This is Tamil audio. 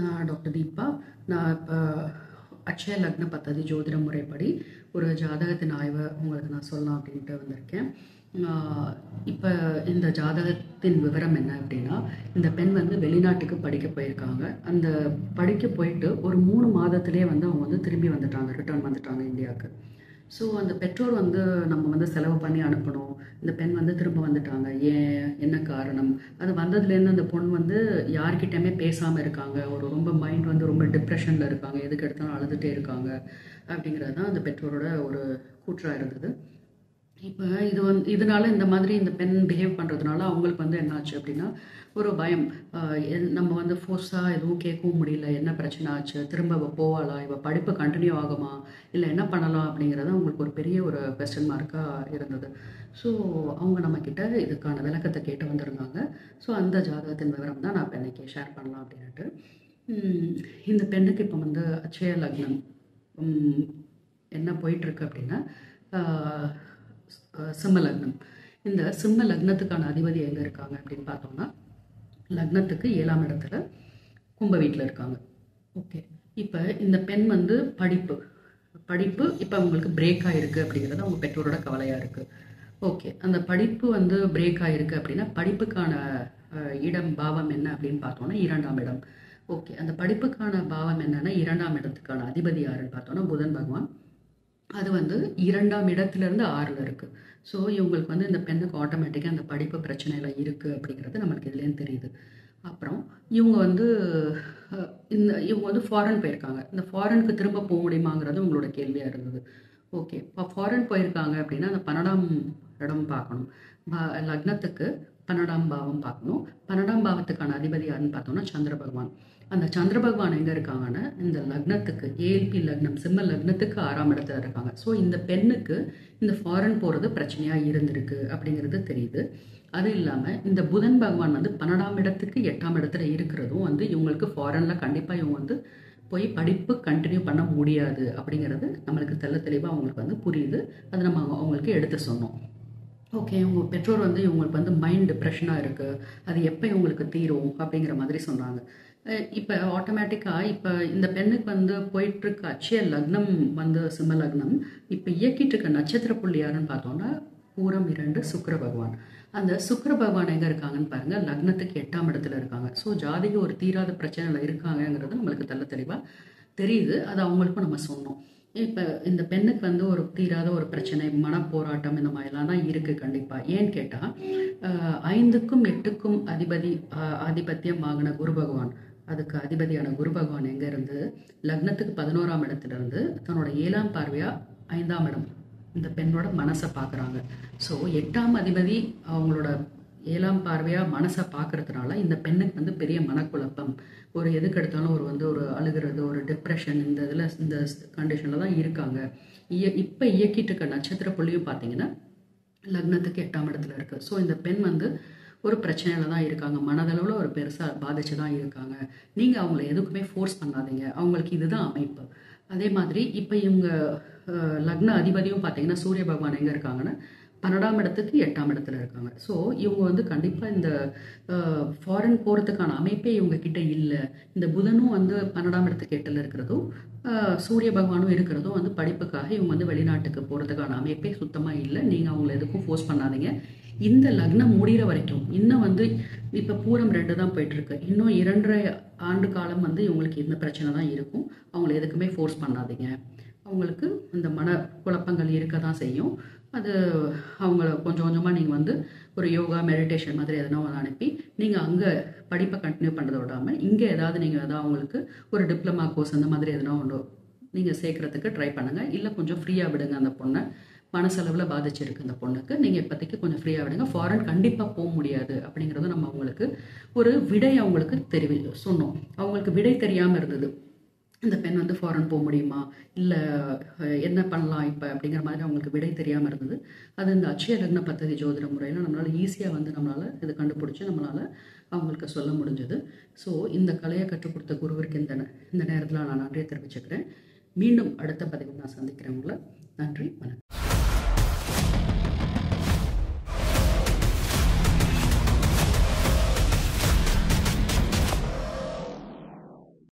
நான் டாக்டர் தீபா. நான் இப்போ அக்ஷய லக்ன பத்ததி ஜோதிட முறைப்படி ஒரு ஜாதகத்தின் ஆய்வை உங்களுக்கு நான் சொல்லலாம் அப்படின்ட்டு வந்திருக்கேன். இப்போ இந்த ஜாதகத்தின் விவரம் என்ன அப்படின்னா, இந்த பெண் வந்து வெளிநாட்டுக்கு படிக்க போயிருக்காங்க. அந்த படிக்க போயிட்டு ஒரு 3 மாதத்திலே வந்து அவங்க வந்து திரும்பி வந்துட்டாங்க, ரிட்டர்ன் வந்துட்டாங்க இந்தியாவுக்கு. ஸோ அந்த பெற்றோர் வந்து நம்ம வந்து செலவு பண்ணி அனுப்பணும். இந்த பெண் வந்து திரும்ப வந்துட்டாங்க, ஏன், என்ன காரணம்? அது வந்ததுலேருந்து அந்த பொண்ணு வந்து யார்கிட்டயுமே பேசாமல் இருக்காங்க. ஒரு ரொம்ப மைண்ட் வந்து ரொம்ப டிப்ரெஷனில் இருக்காங்க, எதுக்கு எடுத்தாலும் அழுதுகிட்டே இருக்காங்க அப்படிங்கிறது தான் அந்த பெற்றோரோட ஒரு கூற்றாக இருந்தது. இப்போ இதனால இந்த மாதிரி இந்த பெண் பிஹேவ் பண்ணுறதுனால அவங்களுக்கு வந்து என்னாச்சு அப்படின்னா, ஒரு பயம். நம்ம வந்து ஃபோர்ஸாக எதுவும் கேட்கவும் முடியல, என்ன பிரச்சனை ஆச்சு, திரும்ப இவ போவாளா, இவ படிப்பு கண்டினியூ ஆகுமா, இல்லை என்ன பண்ணலாம் அப்படிங்கிறது அவங்களுக்கு ஒரு பெரிய ஒரு கொஸ்டின் மார்க்காக இருந்தது. ஸோ அவங்க நம்மக்கிட்ட இதுக்கான விளக்கத்தை கேட்டு வந்திருந்தாங்க. ஸோ அந்த ஜாதகத்தின் விவரம் தான் நான் இப்போ இன்றைக்கி ஷேர் பண்ணலாம் அப்படின்ட்டு. இந்த பெண்ணுக்கு இப்போ வந்து அட்சய லக்னம் என்ன போயிட்டுருக்கு அப்படின்னா, சிம்ம லக்னம். இந்த சிம்ம லக்னத்துக்கான அதிபதி எங்கே இருக்காங்க அப்படின்னு பார்த்தோம்னா, லக்னத்துக்கு 7ஆம் இடத்துல கும்ப வீட்டில் இருக்காங்க. ஓகே, இப்போ இந்த பெண் வந்து படிப்பு இப்போ அவங்களுக்கு பிரேக் ஆகிருக்கு அப்படிங்கிறது அவங்க பெற்றோரோட கவலையாக இருக்குது. ஓகே, அந்த படிப்பு வந்து பிரேக் ஆகிருக்கு அப்படின்னா படிப்புக்கான இடம் பாவம் என்ன அப்படின்னு பார்த்தோன்னா 2ஆம் இடம். ஓகே, அந்த படிப்புக்கான பாவம் என்னன்னா 2ஆம் இடத்துக்கான அதிபதி யாருன்னு பார்த்தோன்னா புதன் பகவான். அது வந்து 2ஆம் இடத்துலேருந்து 6ல் இருக்குது. ஸோ இவங்களுக்கு வந்து இந்த பெண்ணுக்கு ஆட்டோமேட்டிக்காக அந்த படிப்பு பிரச்சனையில் இருக்குது அப்படிங்கிறது நம்மளுக்கு இதுலேருந்து தெரியுது. அப்புறம் இவங்க வந்து இவங்க வந்து ஃபாரின் போயிருக்காங்க. இந்த ஃபாரினுக்கு திரும்ப போக முடியுமாங்கிறது உங்களோட கேள்வியாக இருந்தது. ஓகே, இப்போ ஃபாரின் போயிருக்காங்க அப்படின்னா அந்த 12ஆம் இடம் பார்க்கணும். லக்னத்துக்கு 12ஆம் பாவம் பார்க்கணும். 12ஆம் பாவத்துக்கான அதிபதி யாருன்னு பார்த்தோம்னா சந்திர பகவான். அந்த சந்திர பகவான் எங்கே இருக்காங்கன்னா இந்த லக்னத்துக்கு ஏஎல்பி லக்னம் சிம்ம லக்னத்துக்கு 6ஆம் இடத்துல இருக்காங்க. ஸோ இந்த பெண்ணுக்கு இந்த ஃபாரின் போகிறது பிரச்சனையாக இருந்திருக்கு அப்படிங்கிறது தெரியுது. அது இல்லாமல் இந்த புதன் பகவான் வந்து 12ஆம் இடத்துக்கு 8ஆம் இடத்துல இருக்கிறதும் வந்து இவங்களுக்கு ஃபாரினில் கண்டிப்பாக இவங்க வந்து போய் படிப்பு கண்டினியூ பண்ண முடியாது அப்படிங்கிறது நம்மளுக்கு தெளிவாக அவங்களுக்கு வந்து புரியுது. அது நம்ம அவங்களுக்கு எடுத்து சொன்னோம். ஓகே, உங்கள் பெற்றோர் வந்து இவங்களுக்கு வந்து மைண்ட் டிப்ரெஷனாக இருக்குது, அது எப்போ இவங்களுக்கு தீரும் அப்படிங்கிற மாதிரி சொன்னாங்க. இப்போ ஆட்டோமேட்டிக்காக இப்போ இந்த பெண்ணுக்கு வந்து போயிட்டுருக்க அட்சய லக்னம் வந்து சிம்ம லக்னம். இப்போ இயக்கிட்டு இருக்க நட்சத்திர புள்ளி யாருன்னு பார்த்தோன்னா பூரம் 2 சுக்கிர பகவான். அந்த சுக்கிர பகவான் எங்கே இருக்காங்கன்னு பாருங்கள், லக்னத்துக்கு 8ஆம் இடத்துல இருக்காங்க. ஸோ ஜாதிக ஒரு தீராத பிரச்சனையில் இருக்காங்கங்கிறது நம்மளுக்கு தெளிவாக தெரியுது. அது அவங்களுக்கும் நம்ம சொன்னோம். இப்போ இந்த பெண்ணுக்கு வந்து ஒரு தீராத ஒரு பிரச்சனை, மனப்போராட்டம் இந்த மாதிரிலாம் தான் இருக்குது கண்டிப்பாக. ஏன்னு கேட்டால் 5க்கும் 8க்கும் ஆதிபத்தியம் ஆகின குரு பகவான், அதுக்கு அதிபதியான குரு பகவான் எங்கே இருந்து லக்னத்துக்கு 11ஆம் இடத்துல இருந்து தன்னோட 7ஆம் பார்வையாக 5ஆம் இடம் இந்த பெண்ணோட மனசை பார்க்குறாங்க. ஸோ 8ஆம் அதிபதி அவங்களோட 7ஆம் பார்வையாக மனசை பார்க்கறதுனால இந்த பெண்ணுக்கு வந்து பெரிய மனக்குழப்பம், ஒரு எதுக்கு எடுத்தாலும் ஒரு அழுகிறது, ஒரு டிப்ரெஷன், இந்த கண்டிஷனில் தான் இருக்காங்க. இப்போ இயக்கிட்டு இருக்க நட்சத்திர புள்ளியும் பார்த்தீங்கன்னா லக்னத்துக்கு 8ஆம் இடத்துல இருக்குது. ஸோ இந்த பெண் வந்து ஒரு பிரச்சனையில் தான் இருக்காங்க, மனதளவில் ஒரு பெருசாக பாதிச்சு தான் இருக்காங்க. நீங்கள் அவங்கள எதுக்குமே ஃபோர்ஸ் பண்ணாதீங்க, அவங்களுக்கு இதுதான் அமைப்பு. அதே மாதிரி இப்போ இவங்க லக்ன அதிபதியும் பார்த்தீங்கன்னா சூரிய பகவான் எங்கே இருக்காங்கன்னா 12ஆம் இடத்துக்கு 8ஆம் இடத்துல இருக்காங்க. ஸோ இவங்க வந்து கண்டிப்பாக இந்த ஃபாரின் போகிறதுக்கான அமைப்பே இவங்க கிட்ட இல்லை. இந்த புதனும் வந்து 12ஆம் இடத்துக்கு 8ல் இருக்கிறதும் சூரிய பகவானும் இருக்கிறதும் வந்து படிப்புக்காக இவங்க வந்து வெளிநாட்டுக்கு போகிறதுக்கான அமைப்பே சுத்தமாக இல்லை. நீங்கள் அவங்கள எதுக்கும் ஃபோர்ஸ் பண்ணாதீங்க. இந்த லக்னம் முடிகிற வரைக்கும் இன்னும் வந்து இப்போ பூரம் 2 தான் போயிட்டுருக்கு, இன்னும் 2.5 ஆண்டு காலம் வந்து இவங்களுக்கு இந்த பிரச்சனை தான் இருக்கும். அவங்கள எதுக்குமே ஃபோர்ஸ் பண்ணாதீங்க. அவங்களுக்கு இந்த மன குழப்பங்கள் இருக்க தான் செய்யும். அது அவங்கள கொஞ்சம் கொஞ்சமாக நீங்கள் வந்து ஒரு யோகா மெடிடேஷன் மாதிரி எதனா ஒன்று அனுப்பி நீங்கள் அங்கே படிப்பை கண்டினியூ பண்ணுறத விடாமல் இங்கே நீங்கள் எதாவது அவங்களுக்கு ஒரு டிப்ளமா கோர்ஸ் அந்த மாதிரி எதனா ஒன்று நீங்கள் சேர்க்குறதுக்கு ட்ரை பண்ணுங்கள். இல்லை கொஞ்சம் ஃப்ரீயாக விடுங்க அந்த பொண்ணை. மனசளவில் பாதிச்சிருக்கு அந்த பொண்ணுக்கு, நீங்கள் இப்போதைக்கு கொஞ்சம் ஃப்ரீயாக விடுங்க. ஃபாரின் கண்டிப்பாக போக முடியாது அப்படிங்கிறத நம்ம அவங்களுக்கு ஒரு விடை அவங்களுக்கு சொன்னோம். அவங்களுக்கு விடை தெரியாமல் இருந்தது. இந்த பெண் வந்து ஃபாரின் போக முடியுமா, இல்லை என்ன பண்ணலாம் இப்போ அப்படிங்கிற மாதிரி அவங்களுக்கு விடை தெரியாமல் இருந்தது. அது இந்த அட்சய லக்ன பத்ததி ஜோதிட முறையில் நம்மளால் ஈஸியாக வந்து நம்மளால் இது கண்டுபிடிச்சி நம்மளால் அவங்களுக்கு சொல்ல முடிஞ்சது. ஸோ இந்த கலையை கற்றுக் கொடுத்த குருவிற்கு இந்த நேரத்தில் நான் நன்றியை தெரிவிச்சுக்கிறேன். மீண்டும் அடுத்த பதிவில் நான் சந்திக்கிறேன் உங்களை. நன்றி, வணக்கம்.